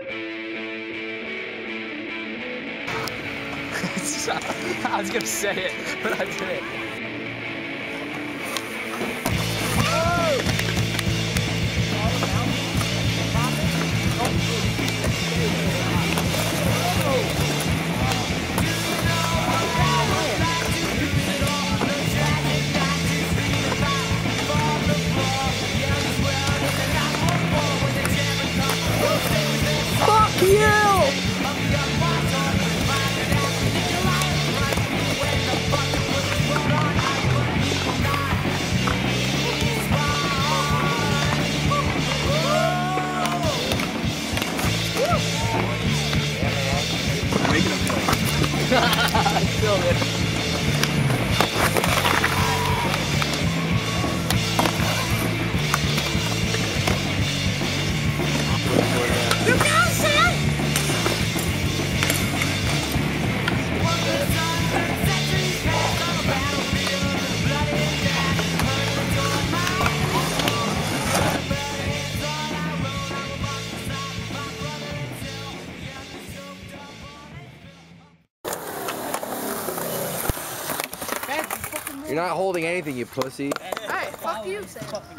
I was gonna say it, but I didn't. Fuck you! Still there. You're not holding anything, you pussy. Alright, fuck you, Sam.